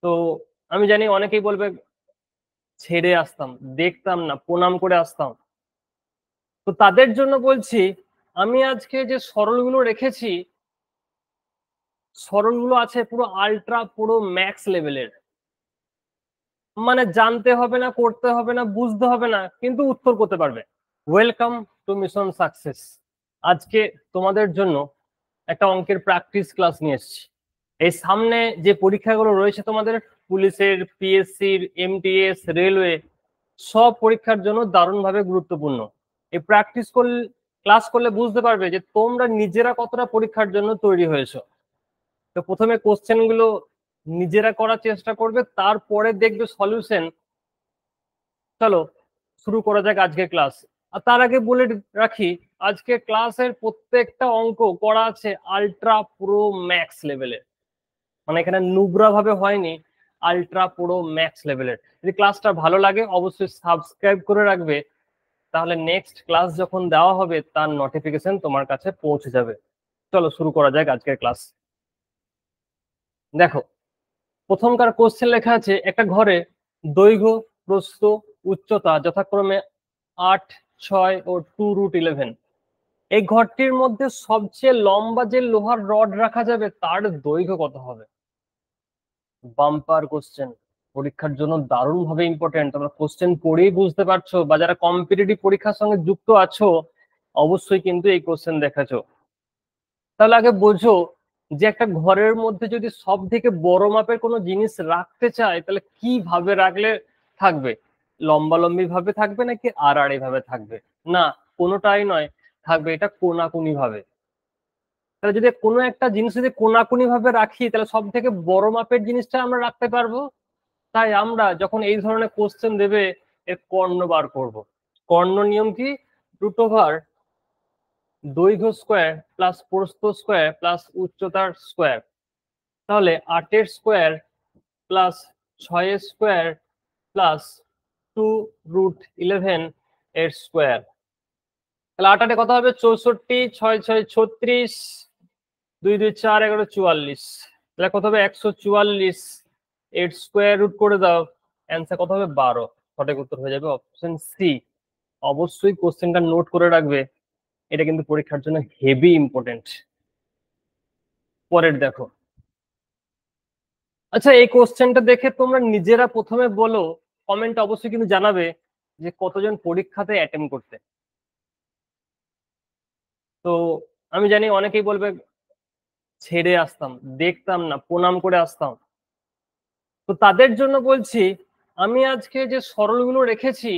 তো আমি জানি অনেকেই বলবে ছেড়ে আসতাম, দেখতাম না, প্রণাম করে আসতাম। তো তাদের জন্য বলছি, আমি আজকে যে সরলগুলো রেখেছি, সরলগুলো আছে পুরো আল্ট্রা, পুরো ম্যাক্স লেভেলের। মানে জানতে হবে না, করতে হবে না, বুঝতে হবে না, কিন্তু উত্তর করতে পারবে। Welcome to mission success. আজকে তোমাদের জন্য একটা অঙ্কের প্র্যাকটিস ক্লাস নিয়ে এসেছি। এই সামনে যে পরীক্ষাগুলো রয়েছে তোমাদের, পুলিশের, পিএসসির, এমটিএস, রেলওয়ে, সব পরীক্ষার জন্য দারুণভাবে গুরুত্বপূর্ণ। এই প্র্যাকটিস করলে, ক্লাস করলে বুঝতে পারবে যে তোমরা নিজেরা কতটা পরীক্ষার জন্য তৈরি হয়েছো। তো প্রথমে কোশ্চেন গুলো নিজেরা করার চেষ্টা করবে, তারপরে দেখবে সলিউশন। চলো শুরু করা যাক আজকের ক্লাস। আর তার আগে বলে রাখি, আজকে ক্লাসের প্রত্যেকটা অঙ্ক করা আছে আল্ট্রা প্রো ম্যাক্স লেভেলের। মানে এখানে নুবরা ভাবে হয়নি, আল্ট্রা প্রো ম্যাক্স লেভেলের। যদি ক্লাসটা ভালো লাগে অবশ্যই সাবস্ক্রাইব করে রাখবে, তাহলে নেক্সট ক্লাস যখন দেওয়া হবে তার নোটিফিকেশন তোমার কাছে পৌঁছে যাবে। চলো শুরু করা যাক আজকের ক্লাস। দেখো, প্রথমকার কোশ্চেন লেখা আছে, একটা ঘরে দৈর্ঘ্য, প্রস্থ, উচ্চতা যথাক্রমে 8, 6 ও 2√11। এই ঘরটির মধ্যে সবচেয়ে লম্বা যে লোহার রড রাখা যাবে তার দৈর্ঘ্য কত হবে? বাম্পার কোশ্চেন, পরীক্ষার জন্য দারুণ ভাবে ইম্পর্টেন্ট। তোমরা কোশ্চেন পড়েই বুঝতে পারছো, বা যারা কম্পিটিটিভ পরীক্ষার সঙ্গে যুক্ত আছো অবশ্যই কিন্তু এই কোশ্চেন দেখেছো। তাহলে আগে বোঝো যে একটা ঘরের মধ্যে যদি সব থেকে বড় মাপের কোনো জিনিস রাখতে চায় তাহলে কিভাবে রাখলে থাকবে? লম্বালম্বি ভাবে থাকবে নাকি আড়াআড়ি ভাবে থাকবে? না, কোনোটাই নয়, থাকবে এটা কোনাকুনি ভাবে। তাহলে যদি কোনো একটা জিনিস যদি কোনাকুনি ভাবে রাখি তাহলে সব থেকে বড় মাপের জিনিসটা আমরা রাখতে পারবো। তাই আমরা যখন এই ধরনের কোশ্চেন দেবে এর কর্ণ বার করব। কর্ণ নিয়ম কি? √, দৈর্ঘ্য স্কোয়ার প্লাস প্রস্থ স্কোয়ার প্লাস উচ্চতার স্কোয়ার। তাহলে 8 স্কোয়ার প্লাস 6 স্কোয়ার প্লাস 2√11 এর স্কোয়ার। তাহলে 8 কত হবে? 64, 6 6 36, 2 2 4 11 44। তাহলে কত হবে? 144। এর স্কোয়ার রুট করে দাও, অ্যান্সার কত হবে? 12। সঠিক উত্তর হয়ে যাবে অপশন সি। অবশ্যই কোশ্চেনটা নোট করে রাখবে, এটা কিন্তু পরীক্ষার জন্য হেভি ইম্পর্টেন্ট। পরের দেখো, আচ্ছা এই কোশ্চেনটা দেখে তোমরা নিজেরা প্রথমে বলো, কমেন্ট অবশ্যই কিন্তু জানাবে যে কতজন পরীক্ষাতে অ্যাটেম্প করতে। তো আমি জানি অনেকেই বলবে ছেড়ে আসতাম, দেখতাম না, প্রণাম করে আসতাম। তো তাদের জন্য বলছি, আমি আজকে যে সরলগুলো রেখেছি,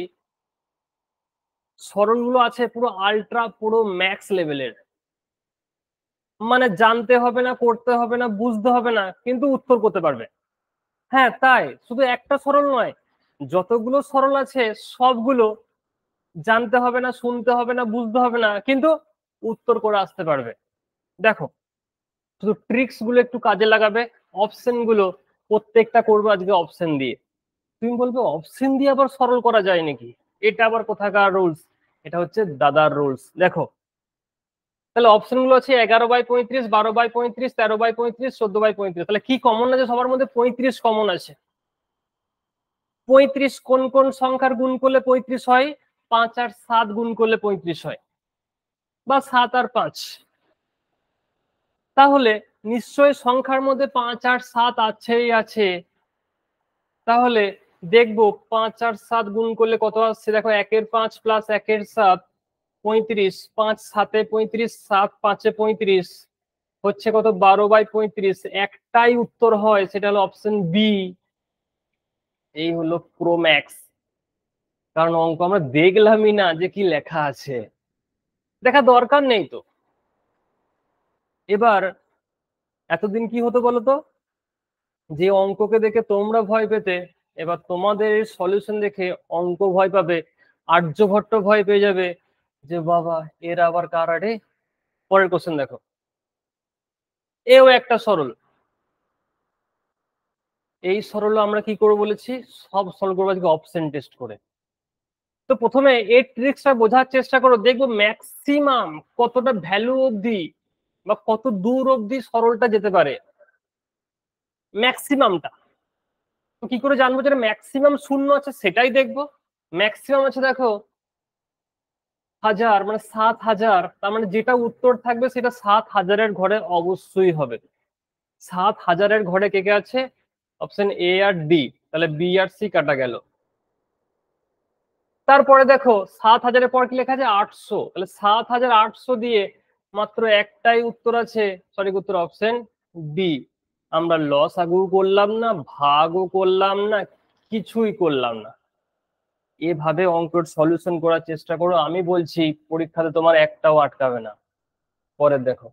সরলগুলো আছে পুরো আল্ট্রা, পুরো ম্যাক্স লেভেলের। মানে জানতে হবে না, করতে হবে না, বুঝতে হবে না, কিন্তু উত্তর করতে পারবে। হ্যাঁ তাই, শুধু একটা সরল নয়, যতগুলো সরল আছে সবগুলো জানতে হবে না, শুনতে হবে না, বুঝতে হবে না, কিন্তু উত্তর করে আসতে পারবে। দেখো, শুধু ট্রিক্স গুলো একটু কাজে লাগাবে। অপশন গুলো প্রত্যেকটা করবো আজকে অপশন দিয়ে। তুমি বলবে অপশন দিয়ে আবার সরল করা যায় নাকি? এটা আবার কোথাকার রুলস? এটা হচ্ছে দাদার রুলস। দেখো, তাহলে অপশন গুলো আছে 11/35, 12/35, 13/35, 14/35। তাহলে কি কমন আছে? সবার মধ্যে 35 কমন আছে। 35 কোন কোন সংখ্যার গুণ করলে 35 হয়? 5 আর 7 গুণ করলে 35 হয়, বা 7 আর 5। তাহলে নিশ্চয়ই সংখ্যার মধ্যে 5 আর 7 আছেই আছে। তাহলে দেখবো 5 আর 7 গুণ করলে কত আসছে। দেখো, 1 এর 5 প্লাস 1 এর 7, 35। 5 7 35, 7 5 35, হচ্ছে কত? 12/35। একটাই উত্তর হয়, সেটা হলো অপশন বি। এই হলো প্রো ম্যাক্স। কারণ অঙ্ক আমরা দেখলামই না যে কি লেখা আছে, দেখা দরকার নেই তো। এবার এতদিন কি হতো বলতো, যে অঙ্ককে দেখে তোমরা ভয় পেতে, এবার তোমাদের সলিউশন দেখে অঙ্ক ভয় পাবে, আর্যভট্ট ভয় পেয়ে যাবে যে বাবা এর আবার কার আড়ে। পরের কোশ্চেন দেখো, এও একটা সরল। এই সরল আমরা কি করবো বলেছি? সব সলভ করবো আজকে অপশন টেস্ট করে। তো প্রথমে এই ট্রিক্সটা বোঝার চেষ্টা করো, দেখবো ম্যাক্সিমাম কতটা ভ্যালু অবধি বা কত দূর অবধি সরলটা যেতে পারে, ম্যাক্সিমামটা। তো কি করে জানবো যেটা ম্যাক্সিমাম শূন্য আছে? সেটাই দেখবো। ম্যাক্সিমাম আছে দেখো 1000, মানে 7000, তার মানে যেটা উত্তর থাকবে সেটা 7000-এর ঘরে অবশ্যই হবে। 7000-এর ঘরে কে কে আছে? অপশন এ আর ডি, তাহলে বি আর সি কাটা গেল। তারপরে দেখো 7000-এর পর কি লেখা আছে? 800, তাহলে 7800 দিয়ে মাত্র একটাই উত্তর আছে, সঠিক উত্তর অপশন ডি। আমরা লসাগু করলাম না, ভাগও করলাম না, কিছুই করলাম না। এভাবে অঙ্কের সলিউশন করার চেষ্টা করো, আমি বলছি পরীক্ষাতে তোমার একটাও আটকাবে না। পরের দেখো।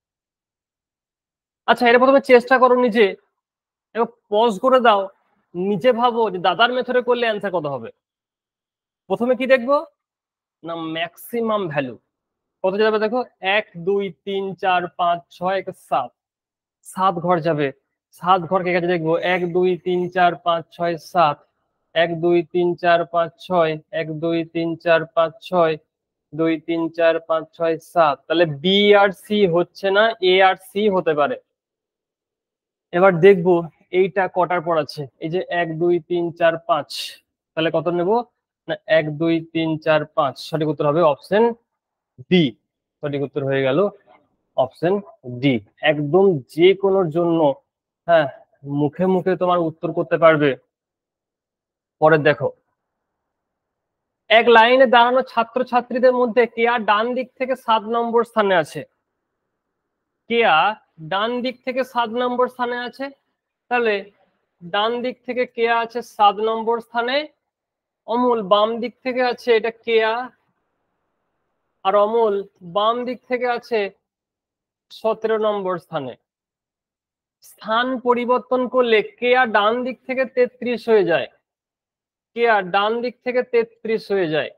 আচ্ছা, এটা প্রথমে চেষ্টা করো নিজে, এবার পজ করে দাও, নিজে ভাবো যে দাদার মেথডে করলে অ্যান্সার কত হবে। প্রথমে কি দেখবো না, ম্যাক্সিমাম ভ্যালু কত যাবে দেখো, 1 2 3 4 5 6 7, 7 ঘর যাবে। 7 ঘর কে কাছে দেখবো, 1 2 3 4 5 6 7, 1 2 3 4 5 6, 1 2 3 4 5 6, 2 3 4 5 6 7, তাহলে বি আর সি হচ্ছে না, এ আর সি হতে পারে। এবার দেখবো এইটা কটার পর আছে, এই যে 1 2 3 4 5, তাহলে কত নেব না, 1 2 3 4 5, সঠিক উত্তর হবে অপশন ডি। সঠিক উত্তর হয়ে গেল অপশন ডি। একদম যে কোনোর জন্য, হ্যাঁ, মুখে মুখে তোমার উত্তর করতে পারবে। পরে দেখো, এক লাইনে দাঁড়ানো ছাত্রছাত্রীদের মধ্যে কেয়া ডান দিক থেকে 7 নম্বর স্থানে আছে। কেয়া ডান দিক থেকে 7 নম্বর স্থানে আছে, তাহলে ডান দিক থেকে কেয়া আছে 7 নম্বর স্থানে, অমল বাম দিক থেকে আছে, এটা কেয়া, আর অমল বাম দিক থেকে আছে 17 নম্বর স্থানে। স্থান পরিবর্তন করলে কেয়া ডান দিক থেকে 33 হয়ে যায়, কেয়া ডান দিক থেকে 33 হয়ে যায়।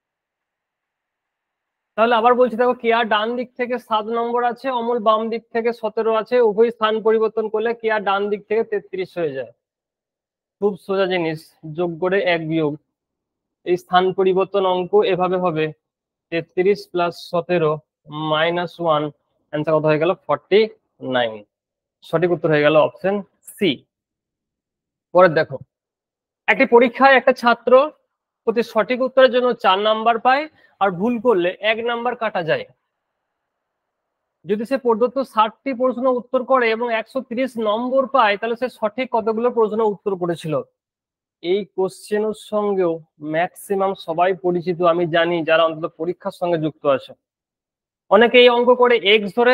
তাহলে আবার বলছি দেখো, কেয়া ডান দিক থেকে 7 নম্বর আছে, অমল বাম দিক থেকে 17 আছে, উভয় স্থান পরিবর্তন করলে কেয়া ডান দিক থেকে 33 হয়ে যায়। খুব সোজা জিনিস, যোগ করে 1 বিয়োগ, এই স্থান পরিবর্তন অঙ্ক এভাবে হবে, 33 প্লাস 17 মাইনাস 1, অ্যান্সার কত হয়ে গেল 49। সঠিক উত্তর হয়ে গেল অপশন সি। পরে দেখো, একটি পরীক্ষায় একটা ছাত্র প্রতি সঠিক উত্তরের জন্য 4 নাম্বার পায়, আর ভুল করলে 1 নাম্বার কাটা যায়। যদি সে প্রদত্ত 60টি প্রশ্ন উত্তর করে এবং 130 নম্বর পায়, তাহলে সে সঠিক কতগুলো প্রশ্ন উত্তর করেছিল? এই কোশ্চেনের সঙ্গেও ম্যাক্সিমাম সবাই পরিচিত, আমি জানি, যারা অন্তত পরীক্ষার সঙ্গে যুক্ত আছে। অনেকে এই অঙ্ক করে এক্স ধরে,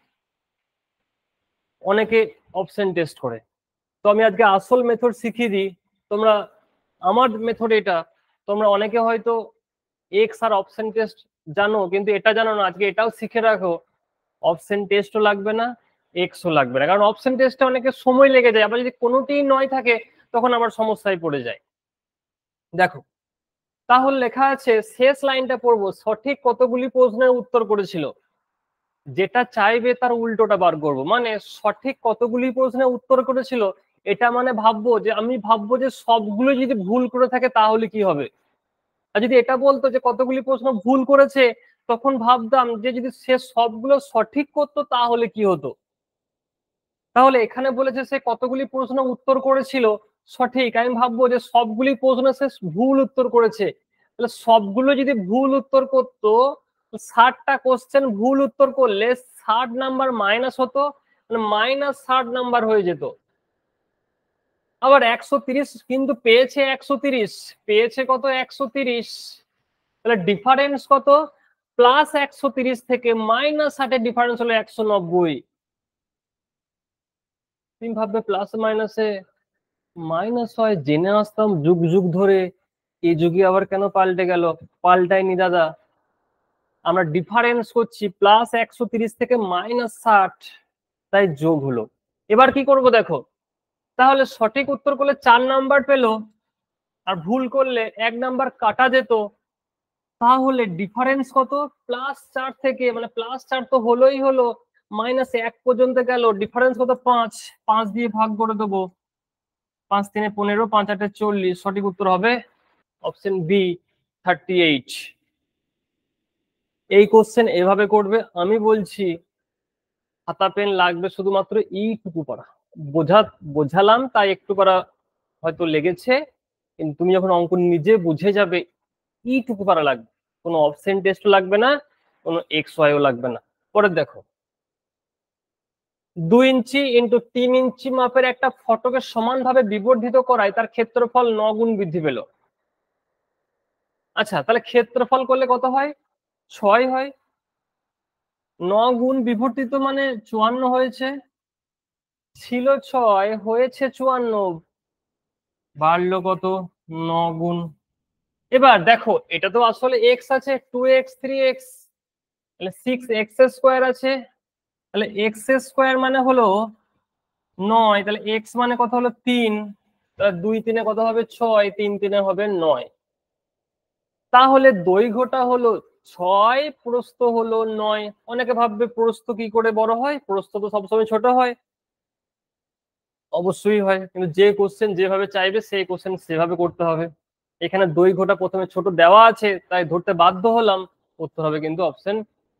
অনেকে অপশন টেস্ট করে। তো আমি আজকে আসল মেথড শিখিয়ে দিই। তোমরা, আমার মেথড এটা, তোমরা অনেকে হয়তো এক্স আর অপশন টেস্ট জানো, কিন্তু এটা জানো না। আজকে এটাও শিখে রাখো, অপশন টেস্টও লাগবে না, এক্সও লাগবে না, কারণ অপশন টেস্টে অনেকে সময় লেগে যায়, আবার যদি কোনোটিই নয় থাকে তখন আবার সমস্যায় পড়ে যায়। দেখো, তাহলে লেখা আছে, শেষ লাইনটা পড়বো, সঠিক কতগুলি প্রশ্নের উত্তর করেছিল। যেটা চাইবে তার উল্টোটা বার করবো, মানে সঠিক কতগুলি প্রশ্নের উত্তর করেছিল, এটা মানে ভাববো যে, আমি ভাববো যে সবগুলো যদি ভুল করে থাকে তাহলে কি হবে। আর যদি এটা বলতো যে কতগুলি প্রশ্ন ভুল করেছে, তখন ভাবতাম যে যদি সে সবগুলো সঠিক করতো তাহলে কি হতো। তাহলে এখানে বলেছে সে কতগুলি প্রশ্ন উত্তর করেছিল সঠিক, আমি ভাববো যে সবগুলি প্রশ্ন সে ভুল উত্তর করেছে। তাহলে সবগুলো যদি ভুল উত্তর করতো, 60টা কোশ্চেন ভুল উত্তর করলে 60 নাম্বার মাইনাস হতো, মানে -60 নাম্বার হয়ে যেত। আবার 130 কিন্তু পেয়েছে, 130 পেয়েছে কত, 130, তাহলে ডিফারেন্স কত, প্লাস 130 থেকে -60 ডিফারেন্স হলো 190। তুমি ভাববে প্লাস মাইনাসে মাইনাস হয়, জেনে আসতাম যুগ যুগ ধরে, এই যুগে আবার কেন পাল্টে গেল? পাল্টায়নি দাদা, আমরা ডিফারেন্স করছি, প্লাস 130 থেকে -60, তাই যোগ হলো। এবার কি করব দেখো, তাহলে সঠিক উত্তর করলে 4 নাম্বার পেলো, আর ভুল করলে 1 নাম্বার কাটা যেত। তাহলে ডিফারেন্স কত, +4 থেকে, মানে +4 তো হলোই হলো, -1 পর্যন্ত গেল, ডিফারেন্স কত, 5, 5 দিয়ে ভাগ করে দেবো, 5 3 15, 5 8 40, সঠিক উত্তর হবে অপশন বি 38। এই কোশ্চেন এভাবে করবে, আমি বলছি খাতা পেন লাগবে শুধুমাত্র এইটুকু করা, বোঝালাম তাই একটু করা হয়তো লেগেছে, কিন্তু তুমি যখন অঙ্ক নিজে বুঝে যাবে এইটুকু পারা লাগবে, কোনো অপশন টেস্ট লাগবে না, কোনো এক্স ওয়াইও লাগবে না। পরে দেখো 2 ইঞ্চি ইন্টু 3 ইঞ্চি মাপের একটা ফটকে সমানভাবে বিবর্ধিত করায় তার ক্ষেত্রফল 9 গুণ বৃদ্ধি পেল। আচ্ছা, তাহলে ক্ষেত্রফল করলে কত হয়? 6 হয়। 9 গুণ বিবর্ধিত মানে 54 হয়েছে, ছিল 6 হয়েছে 54, বাড়লো কত? 9 গুণ। এবার দেখো এটা তো আসলে এক্স আছে, 2x 3x, তাহলে 6x স্কোয়ার আছে, তাহলে এক্স স্কোয়ার মানে হলো 9, তাহলে এক্স মানে কত হলো 3, তাহলে 2 3 কত হবে 6, 3 3 হবে 9। তাহলে দৈর্ঘ্যটা হলো 6, প্রস্থ হলো 9। অনেকে ভাববে প্রস্থ কি করে বড় হয়, প্রস্থ তো সবসময় ছোট হয়। অবশ্যই হয়, কিন্তু যে কোশ্চেন যেভাবে চাইবে সেই কোশ্চেন সেভাবে করতে হবে। এখানে দৈর্ঘ্যটা প্রথমে ছোট দেওয়া আছে তাই ধরতে বাধ্য হলাম, উত্তর হবে কিন্তু অপশন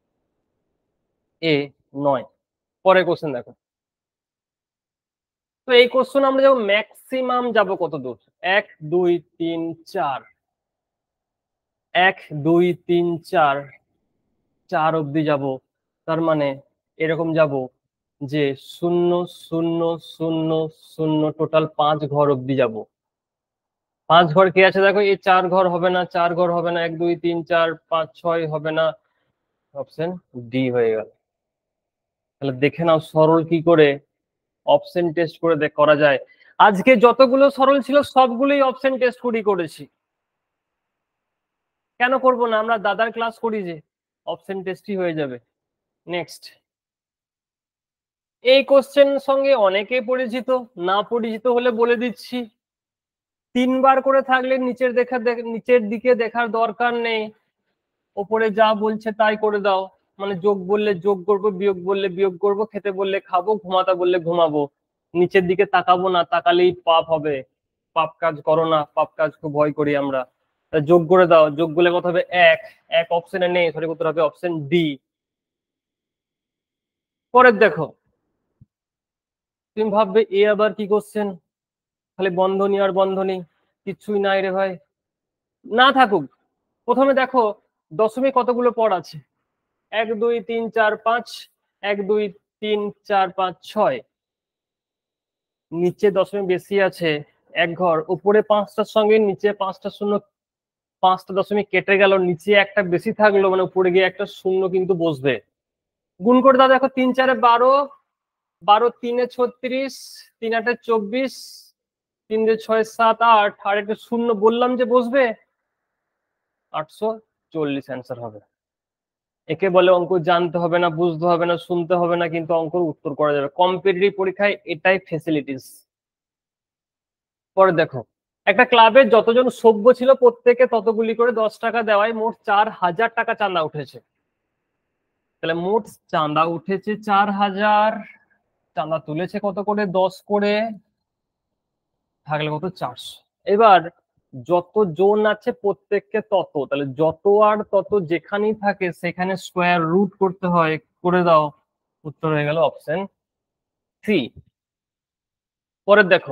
এ 9। পরের কোশ্চেন দেখো। তো এই কোশ্চেন আমরা যাবো ম্যাক্সিমাম যাব কত দূর? 1 2 3 4, 1 2 3 4, 4 অব্দি যাব। তার মানে এরকম যাব যে 0 0 0 0, টোটাল 5 ঘর অব্দি যাব। 5 ঘর কে আছে দেখো, এই 4 ঘর হবে না, 4 ঘর হবে না, 1 2 3 4 5 6 হবে না, অপশন ডি হয়ে গেল। তাহলে দেখে নাও সরল কি করে অপশন টেস্ট করে করা যায়। আজকে যতগুলো সরল ছিল সবগুলোই অপশন টেস্ট করেছি। কেন করব না, আমরা দাদার ক্লাস করি যে, অপশন টেস্টই হয়ে যাবে। নেক্সট, এই কোশ্চেন সঙ্গে অনেকে পরিচিত, না পরিচিত হলে বলে দিচ্ছি। 3 বার করে থাকলে নিচের দিকে দেখার দরকার নেই, ওপরে যা বলছে তাই করে দাও। মানে যোগ বললে যোগ করবো, বিয়োগ বললে বিয়োগ করবো, খেতে বললে খাবো, ঘুমাতে বললে ঘুমাবো। নিচের দিকে তাকাবো না, তাকালেই পাপ হবে। পাপ কাজ করো না, পাপ কাজ খুব ভয় করি আমরা। যোগ করে দাও, যোগ করলে কত হবে? 1। 1 অপশনে নেই, সঠিক উত্তর হবে অপশন ডি। পরের দেখো, তুমি ভাববে এ আবার কি কোশ্চেন, খালি বন্ধনী আর বন্ধনী, কিছুই নাই রে ভাই। না থাকুক, প্রথমে দেখো দশমিক কতগুলো পদ আছে? 1 2 3 4 5, 1 2 3 4 5 6। নিচে দশমিক বেশি আছে 1 ঘর, উপরে 5টার সঙ্গে নিচে 5টা শূন্য, 5টা দশমিক কেটে গেল, নিচে একটা বেশি থাকলো, মানে উপরে গিয়ে একটা শূন্য কিন্তু বসবে। গুণ করে দাও, দেখো 3 4 12, 12 3 36, 3 8 24, 3 6 7 8, আর একটা শূন্য বললাম যে বসবে, 840 অ্যান্সার হবে। একে বলে অঙ্ক জানতে হবে না, বুঝতে হবে না, শুনতে হবে না, কিন্তু অঙ্ক উত্তর করা যাবে। কম্পিটিটিভ পরীক্ষায় এটাই ফেসিলিটিস। পরে দেখো, একটা ক্লাবে যতজন সভ্য ছিল প্রত্যেকে ততগুলি করে 10 টাকা দেওয়ায় মোট 4000 টাকা চাঁদা উঠেছে। তাহলে মোট চাঁদা উঠেছে 4000, চাঁদা তুলেছে কত করে? 10 করে, থাকলে কত? 400। এবার যত জন আছে প্রত্যেককে তত, তাহলে যত আর তত যেখানেই থাকে সেখানে স্কোয়ার রুট করতে হয়, করে দাও, উত্তর হয়ে গেল অপশন সি। পরের দেখো,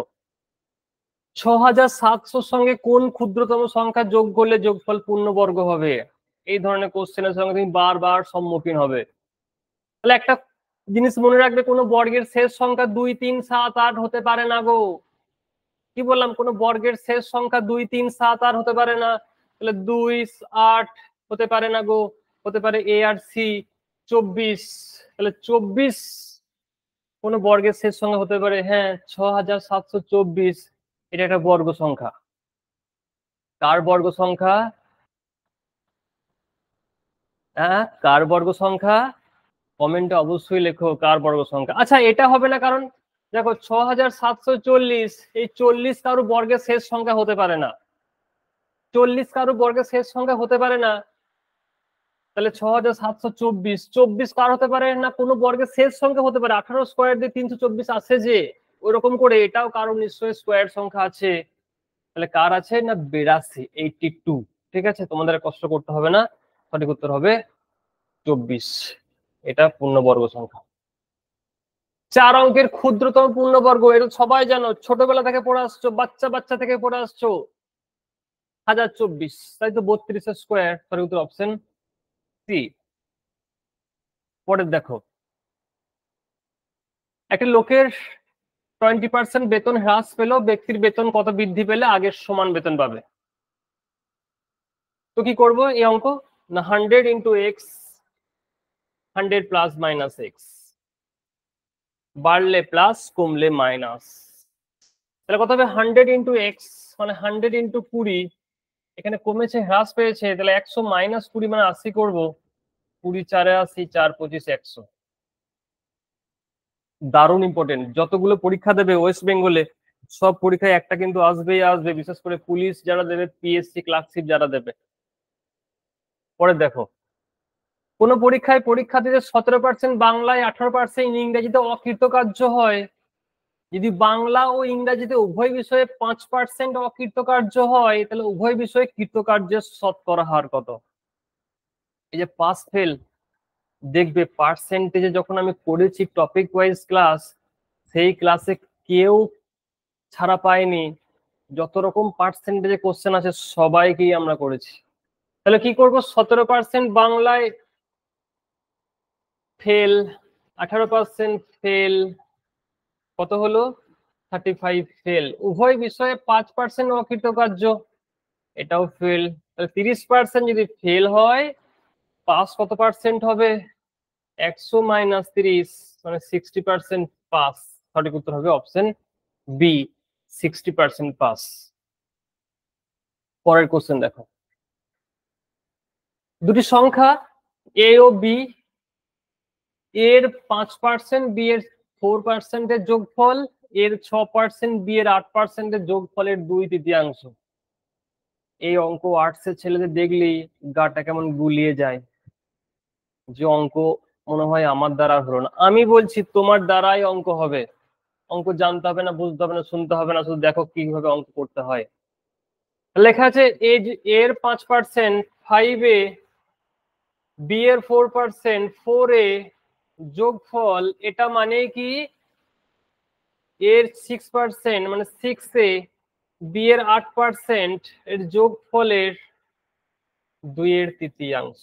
6700 সঙ্গে কোন ক্ষুদ্রতম সংখ্যা যোগ করলে যোগফল পূর্ণবর্গ হবে? এই ধরনের কোশ্চেনের সঙ্গে তুমি বারবার সম্মুখীন হবে। তাহলে একটা জিনিস মনে রাখবে, কোনো বর্গের শেষ সংখ্যা 2 3 7 8 হতে পারে না গো। কি বললাম? কোনো বর্গের শেষ সংখ্যা 2 3 7 8 হতে পারে না। তাহলে 2 8 হতে পারে না গো, হতে পারে এ আর সি 24। তাহলে 24 কোনো বর্গের শেষ সংখ্যা হতে পারে, হ্যাঁ 6724, এটা একটা বর্গ সংখ্যা। কার বর্গ সংখ্যা? হ্যাঁ, কার বর্গ সংখ্যা? কমেন্টে অবশ্যই লেখো কার বর্গ সংখ্যা। আচ্ছা, এটা হবে না, কারণ দেখো 6740, এই 40 কারো বর্গের শেষ সংখ্যা হতে পারে না, 40 কারো বর্গের শেষ সংখ্যা হতে পারে না। তাহলে 6724, 24 কার হতে পারে না? কোনো বর্গের শেষ সংখ্যা হতে পারে। 18 স্কোয়ার দিয়ে 324 আসে যে, ওইরকম করে এটাও কারো নিশ্চয়ই স্কোয়ার সংখ্যা আছে। তাহলে কার আছে না? 82, 82। ঠিক আছে, তোমাদের কষ্ট করতে হবে না, সঠিক উত্তর হবে 24, এটা পূর্ণবর্গ সংখ্যা। 4 অঙ্কের ক্ষুদ্রতম পূর্ণবর্গ, এটা সবাই জানো, ছোটবেলা থেকে পড়ে আসছো, বাচ্চা বাচ্চা থেকে পড়ে আসছো। 1024, তাই তো 32 স্কোয়ার, সঠিক উত্তর অপশন সি। পরের দেখো, একটা লোকের 20% বেতন হ্রাস পেলেও ব্যক্তির বেতন কত বৃদ্ধি পেলে আগের সমান বেতন পাবে? তো কি করব এই অঙ্ক? না 100 into X, 100 plus minus X, বাড়লে প্লাস কমলে মাইনাস। তাহলে কত হবে? 100 ইন্টু এক্স মানে 100 ইন্টু 20, এখানে কমেছে হ্রাস পেয়েছে, তাহলে 100 মাইনাস 20 মানে 80 করবো। 20 4 80, 4 25 100। দারুণ ইম্পর্টেন্ট, যতগুলো পরীক্ষা দেবে ওয়েস্ট বেঙ্গলে সব পরীক্ষায় একটা কিন্তু আসবেই আসবে, বিশেষ করে পুলিশ যারা দেবে, পিএসসি ক্লার্কশিপ যারা দেবে। পরে দেখো, কোন পরীক্ষায় পরীক্ষার্থীদের 17% বাংলায়, 18% ইংরেজিতে অকৃতকার্য হয়। যদি বাংলা ও ইংরেজিতে উভয় বিষয়ে 5% অকৃতকার্য হয়, তাহলে উভয় বিষয়ে কৃতকার্যের শতকরা হার কত? এই যে পাস ফেল, দেখবে পার্সেন্টেজে যখন আমি করেছি টপিক ওয়াইজ ক্লাস, সেই ক্লাসে কেউ ছাড়া পায়নি। যত রকম পার্সেন্টেজে কোশ্চেন আছে সবাইকেই আমরা করেছি। তাহলে কি করব? 17% বাংলায় ফেল, 18% ফেল, কত হলো? 35 ফেল। উভয় বিষয়ে 5% অকৃতকার্য, এটাও ফেল। তাহলে 30% যদি ফেল হয়, পাস কত পার্সেন্ট হবে? 100 মাইনাস 30 মানে 60% পাস। সঠিক উত্তর হবে অপশন বি, 60% পাস। পরের কোশ্চেন দেখো, দুটি সংখ্যা এ ও বি এর 5%, বি এর 4% এর যোগফল, এর 6%, বি এর 8% এর যোগফলের 2/3। এই অঙ্ক আর্টসের ছেলেদের দেখলেই গাটা কেমন গুলিয়ে যায়, যে অঙ্ক মনে হয় আমার দ্বারা হলো না। আমি বলছি তোমার দ্বারাই অঙ্ক হবে। অঙ্ক জানতে হবে না, বুঝতে হবে না, শুনতে হবে না, শুধু দেখো কিভাবে অঙ্ক করতে হয়। লেখা আছে এর 5% 5a, বি এর 4% 4a যোগফল, এটা মানে কি? এর 6% মানে 6a, বি এর 8% এর যোগফলের 2/3।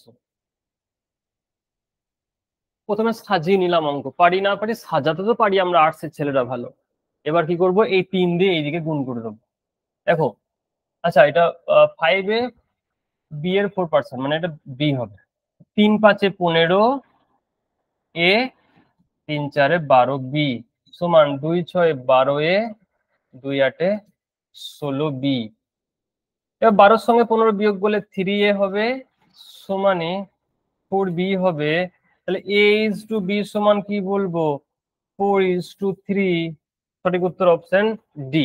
প্রথমে সাজিয়ে নিলাম অঙ্ক, পারি না পারি, সাজাতে তো পারি আমরা, আর্টসের ছেলেরা ভালো। এবার কি করব? এই 3 দিয়ে এইদিকে গুণ করে দেবো। দেখো, আচ্ছা এটা 5a, বি এর 4% মানে এটা বি হবে। 3 5 15 এ, 3 4 12 বি সমান 2 6 12 এ, 2 8 16 বি। এবার 12 সঙ্গে 15 বিয়োগ করলে 3a হবে, সমানে 4b হবে। তাহলে a is to b সমান কি বলবো? 4:3। সঠিক উত্তর অপশন ডি।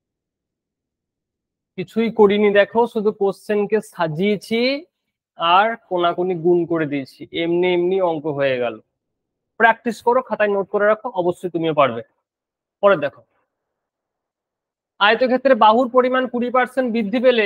কিছুই করিনি, দেখো শুধু কোশ্চেনকে সাজিয়েছি আর কোনাকুনি গুণ করে দিয়েছি, এমনি এমনি অঙ্ক হয়ে গেল। প্র্যাকটিস করো, খাতায় নোট করে রাখো, অবশ্যই তুমিও পারবে। পরে দেখো, আয়তক্ষেত্রে বাহুর পরিমাণ 20% বৃদ্ধি পেলে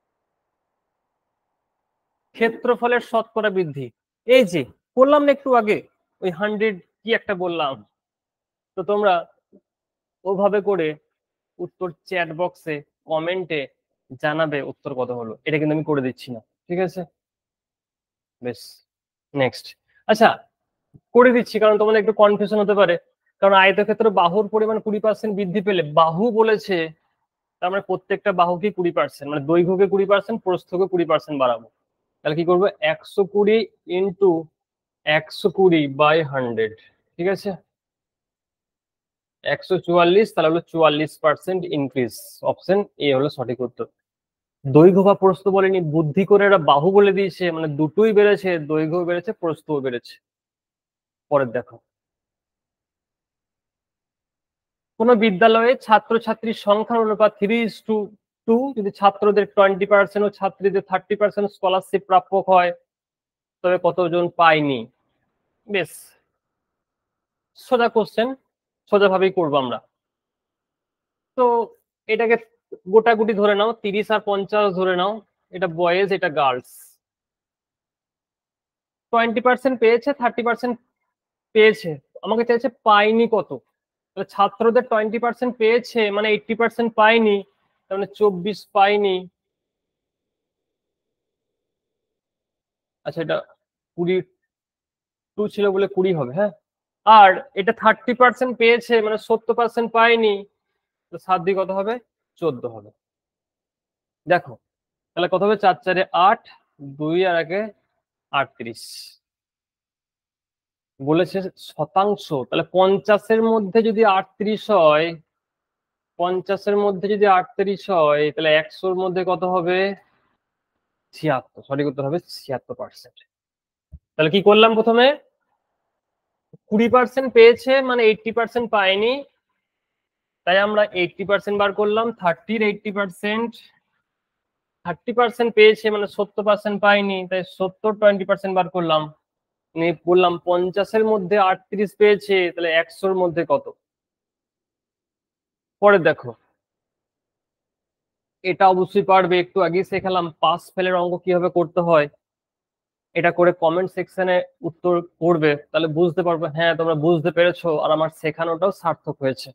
ক্ষেত্রফলের শতকরা বৃদ্ধি। এই যে বললাম না একটু আগে, ওই 100 কি একটা বললাম, তো তোমরা ওভাবে করে উত্তর চ্যাট বক্সে কমেন্টে জানাবে উত্তর কত হলো। এটা কিন্তু আমি করে দিচ্ছি না, ঠিক আছে? বেশ, নেক্সট। আচ্ছা, করে দিচ্ছি কারণ তোমাদের একটু কনফিউশন হতে পারে। কারণ আয়তক্ষেত্র বাহুর পরিমাণ 20% বৃদ্ধি পেলে, বাহু বলেছে তার মানে প্রত্যেকটা বাহুকে 20% মানে দৈর্ঘ্যকে 20%, প্রস্থকে 20% বাড়াবো। তাহলে কি করবো? 120 ইন্টু 120 বাই 100, ঠিক আছে? 144, তাহলে হলো 44% ইনক্রিজ। অপশন এ হলো সঠিক উত্তর। দৈর্ঘ্য বা প্রস্থ বলেনি, বুদ্ধি করে এরা বাহু বলে দিয়েছে, মানে দুটোই বেড়েছে, দৈর্ঘ্য বেড়েছে, প্রস্থও বেড়েছে। পরের দেখো, কোন বিদ্যালয়ে ছাত্রছাত্রীর সংখ্যার অনুপাত 3:2, যদি ছাত্রদের 20% ও ছাত্রীদের 30% স্কলারশিপ প্রাপ্য হয়, তবে কতজন পায়নি? বেশ সোজা কোশ্চেন, সোজা ভাবেই করবো আমরা। তো এটাকে গোটাগুটি ধরে নাও, 30 আর 50 ধরে নাও, এটা বয়েজ এটা গার্লস। 20% পেয়েছে, 30% পেয়েছে, আমাকে চাইছে পাইনি কত, তাহলে ছাত্রদের 20% পেয়েছে মানে 80% পাইনি, তার মানে 24 পাইনি। আচ্ছা এটা 22 ছিল বলে 20 হবে, হ্যাঁ। আর এটা 30% পেয়েছে মানে 70% পাইনি, তো 7 দিয়ে কত হবে, 14 হবে। দেখো তাহলে কত হবে, 4 4 8, 2 আর 1 38 বলেছে শতাংশ। তাহলে 50-এর মধ্যে যদি 38 হয়, 50-এর মধ্যে যদি 38 হয়, তাহলে 100-র মধ্যে কত হবে, 76। সঠিক উত্তর হবে 76%। তাহলে কি করলাম, প্রথমে 20% পেয়েছে মানে 80% পায়নি, তাই আমরা 80% বার করলাম। 30-র 80%, 30% পেয়েছে মানে 70% পাইনি, তাই 70 20% বার করলাম। বললাম 50-এর মধ্যে 38 পেয়েছে, তাহলে 100-র মধ্যে কত। পরে দেখো, এটা অবশ্যই পারবে, একটু আগে শেখালাম পাস ফেলের অঙ্ক কিভাবে করতে হয়। এটা করে কমেন্ট সেকশনে উত্তর করবে, তাহলে বুঝতে পারবে হ্যাঁ তোমরা বুঝতে পেরেছো আর আমার শেখানোটাও সার্থক হয়েছে।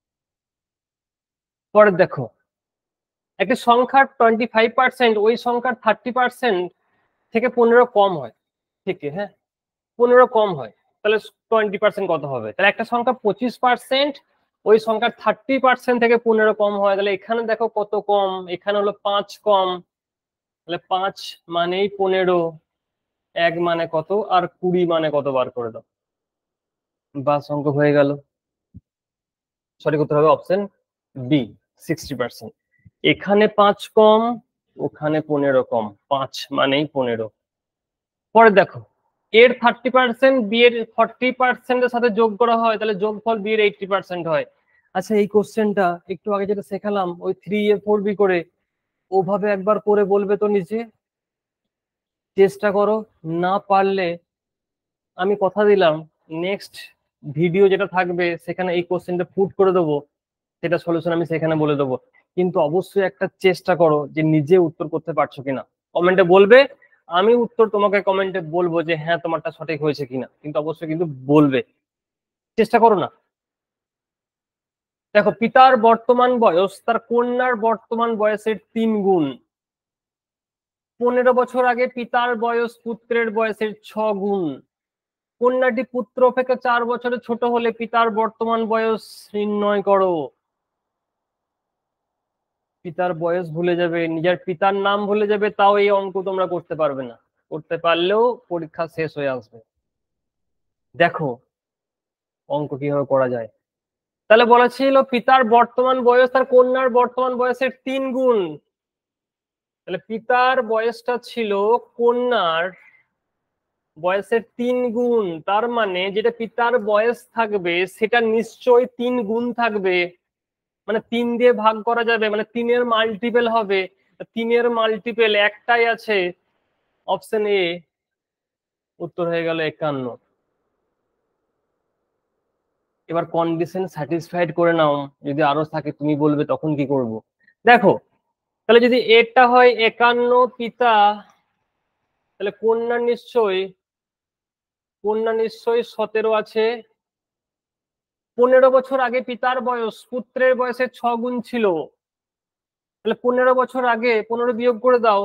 পরে দেখো, একটি সংখ্যার 25% ওই সংখ্যার 30% থেকে 15 কম হয়, ঠিক হ্যাঁ 15 কম হয়, তাহলে 20% কত হবে। তাহলে একটা সংখ্যা 25% ওই সংখ্যার 30% থেকে 15 কম হয়, তাহলে এখানে দেখো কত কম, এখানে হলো 5 কম, তাহলে 5 মানেই 15, 1 মানে কত আর 20 মানে কত বার করে দাও, বাস অঙ্ক হয়ে গেল। সঠিক উত্তর হবে অপশন বি, 60%। এখানে 5 কম, ওখানে 15 কম, 5 মানেই 15। পরে দেখো, এর 30% বি এর 40% এর সাথে যোগ করা হয়, তাহলে যোগফল বি এর 80% হয়। আচ্ছা এই কোশ্চেনটা একটু আগে যেটা শেখালাম ওই 3a4b করে, ওভাবে একবার করে বলবে তো নিচে, চেষ্টা করো। না পারলে আমি কথা দিলাম নেক্সট ভিডিও যেটা থাকবে সেখানে এই কোশ্চেনটা পুট করে দেবো, সেটা সলিউশন আমি সেখানে বলে দেবো। কিন্তু অবশ্যই একটা চেষ্টা করো যে নিজে উত্তর করতে পারছো কিনা, কমেন্টে বলবে। আমি উত্তর তোমাকে কমেন্টে বলবো যে হ্যাঁ তোমারটা সঠিক হয়েছে কিনা, কিন্তু অবশ্যই কিন্তু বলবে, চেষ্টা করো না। দেখো, পিতার বর্তমান বয়স তার কন্যার বর্তমান বয়সের 3 গুণ। 15 বছর আগে পিতার বয়স পুত্রের বয়সের 6 গুণ। কন্যাটি পুত্র অপেক্ষা 4 বছরের ছোট হলে পিতার বর্তমান বয়স নির্ণয় করো। পিতার বয়স ভুলে যাবে, নিজের পিতার নাম ভুলে যাবে, তাও এই অঙ্ক তোমরা করতে পারবে না, করতে পারলেও পরীক্ষা শেষ হয়ে আসবে। দেখো অঙ্ক কিভাবে করা যায়। তাহলে বলা ছিল পিতার বর্তমান বয়স তার কন্যার বর্তমান বয়সের 3 গুণ। তাহলে পিতার বয়সটা ছিল কন্যার বয়সের 3 গুণ, তার মানে যেটা পিতার বয়স থাকবে সেটা নিশ্চয়ই 3 গুণ থাকবে, মানে 3 দিয়ে ভাগ করা যাবে, মানে 3-এর মাল্টিপল হবে। 3-এর মাল্টিপল একটাই আছে, অপশন এ, উত্তর হয়ে গেল 51। এবার কন্ডিশন স্যাটিসফাইড করে নাও, যদি আরো থাকে তুমি বলবে তখন কি করব। দেখো তাহলে যদি এটা হয় 51 পিতা, তাহলে কন্যা নিশ্চয়ই 17 আছে। 15 বছর আগে পিতার বয়স পুত্রের বয়সের 6 গুণ ছিল, তাহলে 15 বছর আগে 15 বিয়োগ করে দাও,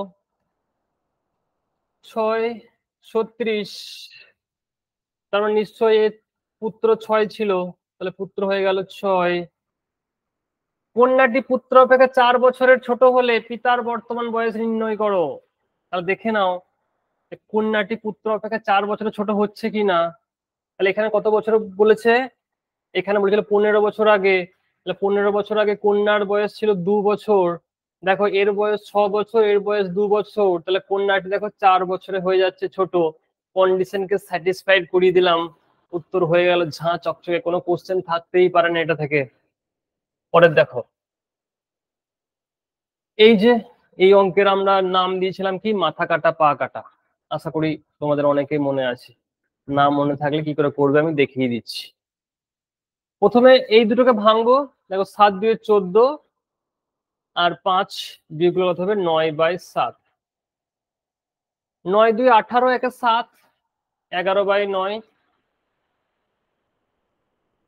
6 36, তার মানে নিশ্চয়ই পুত্র 6 ছিল, তাহলে পুত্র হয়ে গেল 6। কন্যাটি পুত্র অপেক্ষা 4 বছরের ছোট হলে পিতার বর্তমান বয়স নির্ণয় করো। তাহলে দেখে নাও কন্যাটি পুত্র অপেক্ষা 4 বছরের ছোট হচ্ছে কি না। তাহলে এখানে কত বছর বলেছে, এখানে বলেছিল 15 বছর আগে, তাহলে 15 বছর আগে কন্যার বয়স ছিল 2 বছর। দেখো এর বয়স 6 বছর, এর বয়স 2 বছর, তাহলে কন্যাটি দেখো 4 বছরে হয়ে যাচ্ছে ছোট। কন্ডিশনকে স্যাটিসফাইড করিয়ে দিলাম, উত্তর হয়ে গেল ঝাঁ চকচকে, কোনো কোশ্চেন থাকতেই পারে না এটা থেকে। পরের দেখো, এই যে এই অঙ্কের আমরা নাম দিয়েছিলাম কি, মাথা কাটা পা কাটা। আশা করি তোমাদের অনেকেই মনে আছে, না মনে থাকলে কি করে করবে আমি দেখিয়ে দিচ্ছি। প্রথমে এই দুটোকে ভাঙবো, দেখো 7 2 14 আর 5 বিয়োগ কত হবে 9/7। 9 2 18, 1 7, 11/9।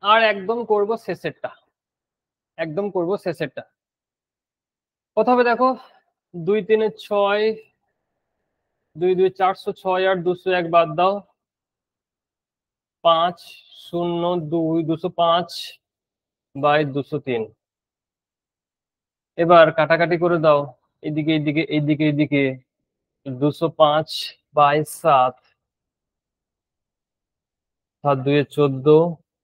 আর একদম করব শেষেরটা, একদম করব শেষেরটা। কত হবে দেখো, 2 3 6, 2 2 406 আর 201 বাদ দাও, 5 0 2 205 বাই 203। এবার কাটাকাটি করে দাও, এইদিকে এইদিকে এইদিকে এইদিকে, 205 বাই 7, 7 2 14,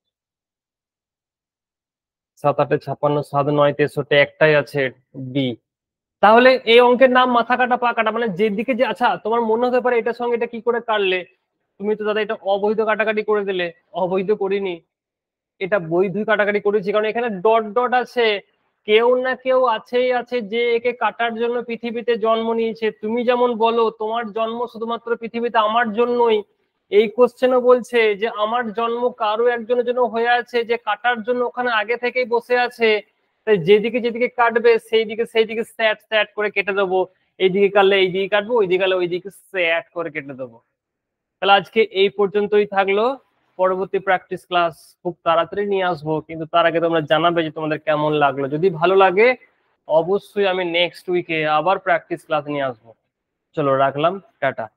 7 8 56, 7 9 63, একটাই আছে ডি। তাহলে এই অঙ্কের নাম মাথা কাটা পা কাটা, মানে যেদিকে যে, আচ্ছা তোমার মনে হতে পারে এটার সঙ্গে এটা কি করে কাটলে, তুমি তো দাদা এটা অবৈধ কাটাকাটি করে দিলে। অবৈধ করিনি, এটা বৈধ কাটাকাটি করেছি, কারণ এখানে ডট ডট আছে। কেউ না কেউ আছেই আছে যে একে কাটার জন্য পৃথিবীতে জন্ম নিয়েছে। তুমি যেমন বলো তোমার জন্ম শুধুমাত্র পৃথিবীতে আমার জন্যই, এই কোশ্চেনও বলছে যে আমার জন্ম কারো একজনের জন্য হয়ে আছে যে কাটার জন্য ওখানে আগে থেকেই বসে আছে। তাই যেদিকে যেদিকে কাটবে সেই দিকে স্যাট স্যাট করে কেটে দেবো, এইদিকে কাটলে এই দিকে কাটবো, ওইদিকে কাটলে ওই দিকে স্যাট করে কেটে দেবো। তাহলে আজকে এই পর্যন্তই থাকলো। পরবর্তী প্র্যাকটিস ক্লাস খুব তাড়াতাড়ি নিয়ে আসবো, কিন্তু তার আগে তোমরা জানাবে যে তোমাদের কেমন লাগলো। যদি ভালো লাগে অবশ্যই আমি নেক্সট উইকে আবার প্র্যাকটিস ক্লাস নিয়ে আসবো। চলো রাখলাম, টাটা।